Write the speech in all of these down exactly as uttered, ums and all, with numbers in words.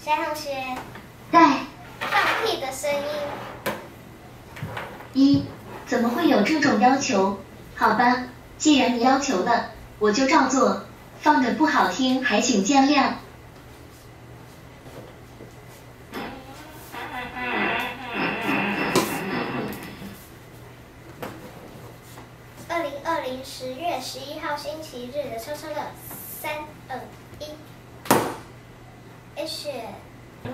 小同学， 在放屁的声音。 一，怎么会有这种要求？好吧，既然你要求了，我就照做。放的不好听，还请见谅。 二零二零十月十一号星期日的抽抽乐，三二一，哎雪，嗯，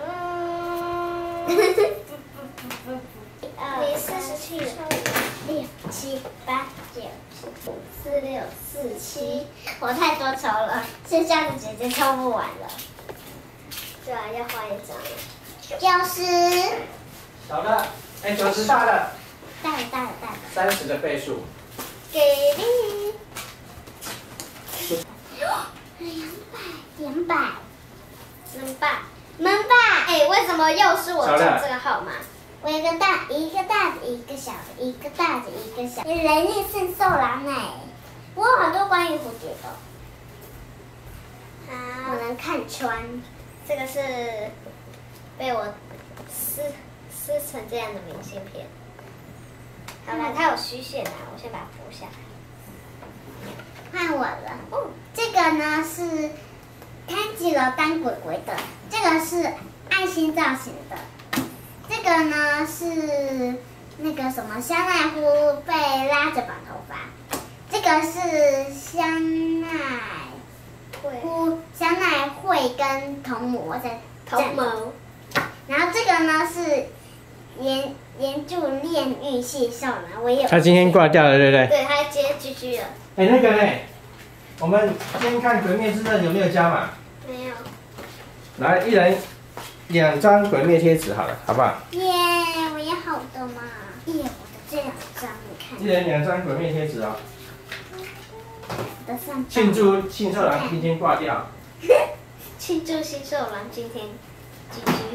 你四十七了，六七八九十四六四七，我太多抽了，剩下的姐姐抽不完了。对啊，要换一张了。九十， 小的，哎，九十大的， 大的大的大的， 三十的倍数。 给力。两百，两百，能吧？能吧？哎，为什么又是我中这个号码？我一个大，一个大的，一个小的，一个大的，一个小的。你雷厉圣兽狼哎！我有很多关于蝴蝶的。好，我能看穿。这个是被我撕撕成这样的明信片。好了，它有虚线啊，我先把它铺下来。换我了。哦，这个呢是看几楼当鬼鬼的，这个是爱心造型的。这个呢是那个什么香奈乎被拉着绑头发，这个是香奈乎香奈会跟童母在同谋，然后这个呢是研研究炼狱系兽呢，我也有。 他今天挂掉了，对不对？ 对，他接 G G 了。 哎，那个呢？我们先看《鬼灭之刃》有没有加码？ 没有。 来，一人两张鬼灭贴纸好了，好不好？ 耶，我也好的嘛。耶，我的这两张，你看。 一人两张鬼灭贴纸哦。 我的上。 庆祝信兽狼今天挂掉。 庆祝信兽狼今天 G G。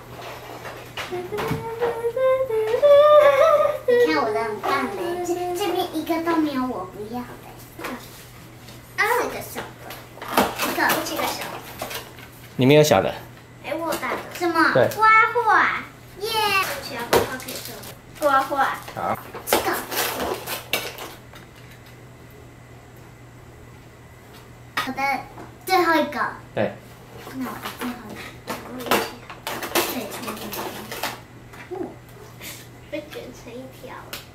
你看我的很棒嘞，这这边一个都没有我不要的。四个小的，一个七个小的。 里面有小的。 哎，我大的。什么？ 对。 刮画，耶！其他刮画可以做。刮画。 好。 这个。我的最后一个。 对。 那我的最后一个，我一起最聪明的。哦，被卷成一条。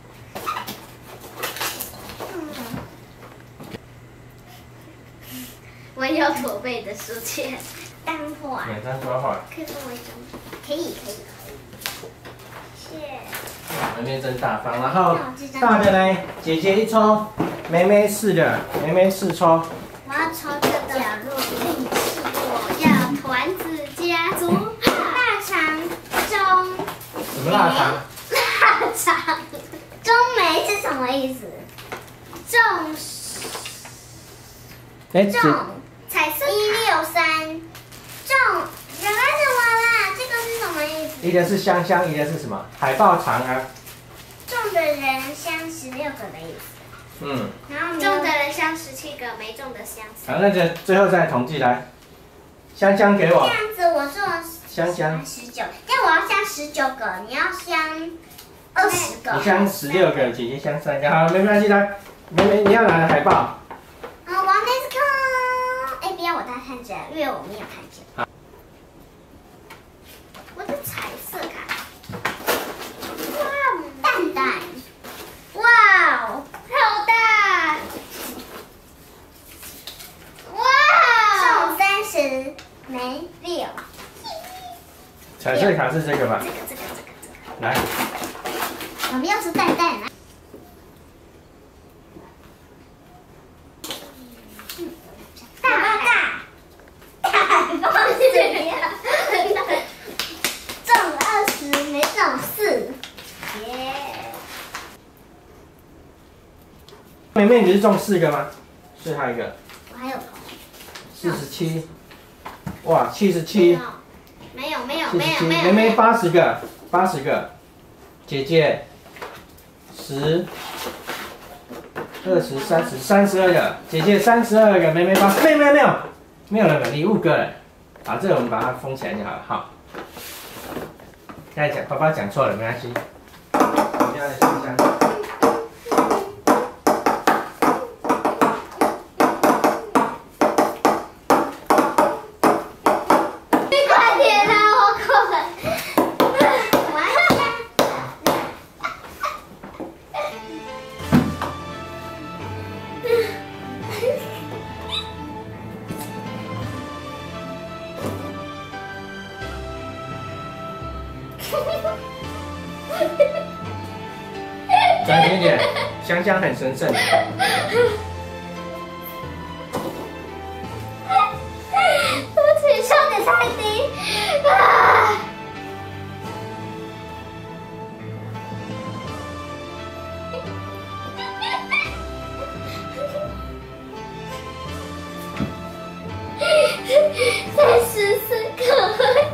我有驼背的书签，单画。 两张刮画。 可以送我一张？可以，可以，可以。谢。 门面真大方，然后大的呢，姐姐一抽，妹妹四的，妹妹四抽。 我要抽这个角落运气，我要团子家族腊肠中。 什么腊肠？ 腊肠。中梅是什么意思？中。 哎， 中。彩色一六三，中，什么什么啦？这个是什么意思？ 一个是香香，一个是什么？海豹肠啊。 中的人香十六个的意思。 嗯。 然后中的人香十七个，没中的香。 好，那就最后再统计来。香香给我。 这样子我做香香十九，但我要香十九个，你要香二十个。 你香十六个，姐姐香三个，好，没关系来。妹妹，你要哪个海豹？ 啊，我要 Let's go！ 哎，不要我大看见，因为我没有看见。 好。 我的彩色卡。哇，蛋蛋。哇哦，好大。哇。中三十，没六。 彩色卡是这个吧？ 这个这个这个这个。 来。 我们要是蛋蛋啊。大大，大包怎样？中二十，没中四。耶！ 妹妹，你是中四个吗？是还有一个。 我还有四十七。哇，七十七。 没有没有七十七。 没有没有。 妹妹八十个，八十个。姐姐十。二十、三十、三十二个，姐姐三十二个，妹妹八，没有没有没有，没有了，礼物个了。 好，这个我们把它封起来就好了。好，刚才讲爸爸讲错了，没关系。我们要的香香。 快点啦，我困了。玩一下。 转远一点，香香很神圣。 我智商也太低啊！三十四个。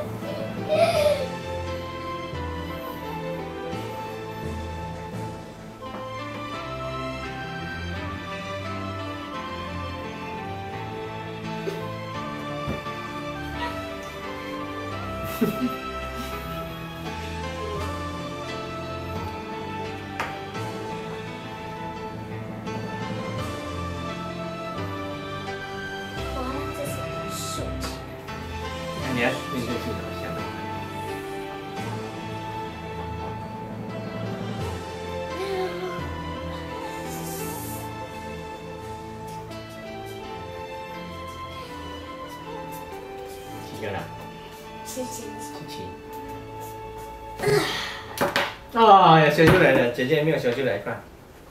哇，这是竖起来。 那你要面对镜头下面。几个了？ 七七七。哦，要修出来了，姐姐没有修出来，快。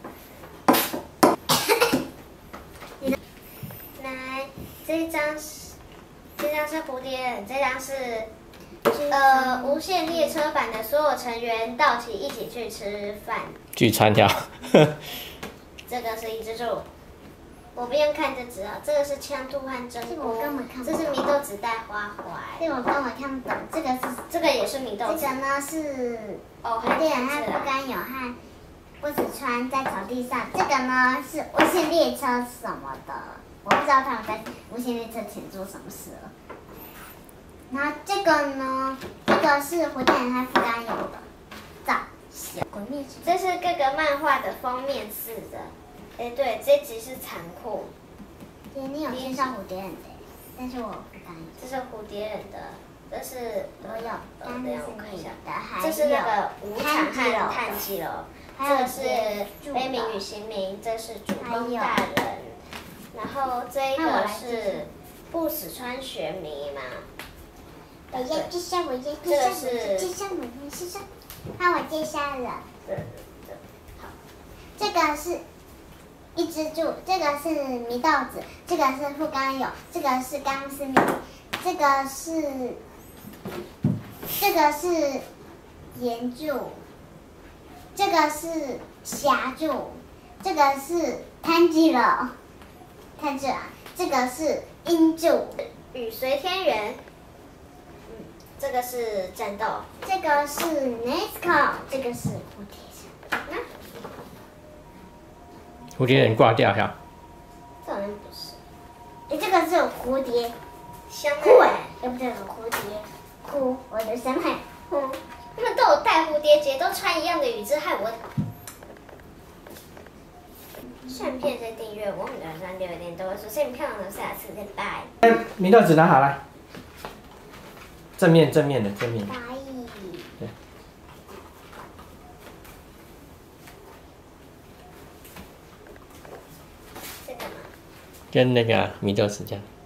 来，这张是这张是蝴蝶人，这张是呃无限列车版的所有成员到齐一起去吃饭。 聚餐条。 这个是一只猪，我不用看就知道，这个是枪兔和真这个我锅根本看，不这懂是祢豆子带花怀， 这个我根本看不懂，这个是这个也是祢豆子。 这个呢是哦， 有点和还不甘有和不死川在草地上，这个呢是无限列车什么的，我不知道他们在无限列车前做什么事了。然后这个呢，这个是蝴蝶人和不甘有的造型，鬼灭之这是各个漫画的封面似的。哎，对，这集是残酷。 对，你有介绍蝴蝶人的，但是我不甘有。 这是蝴蝶人的，这是我有，但是等一下我看一下， 的，还这是那个有无常和炭治郎， 还有这个是住悲鸣与的行名，这是主公还有大人，然后这一个那我来介绍是不死川学迷嘛。 我要介绍，我要介这个绍， 是我要介绍，我要介绍。那我介绍了， 对对对，好， 这个是一只猪，这个是祢豆子，这个是富冈友，这个是钢丝米，这个是这个是岩柱，这个是霞柱，这个是炭治郎，炭治郎，这个是樱柱， 雨随天元，嗯，这个是战斗， 这个是 Nesco， 这个是蝴蝶扇。 那蝴蝶人挂掉哈。 这好像不是哎，这个是蝴蝶香裤哎奈， 哎不对，蝴蝶裤，我的香奈。 嗯，他们都有戴蝴蝶结，都穿一样的羽织，害我。顺便再订阅我们的三六点都会出现漂亮的下次再拜。 祢豆子拿好来。正面正面的正面。 拜。 对。 这个吗？ 跟那个祢豆子这样。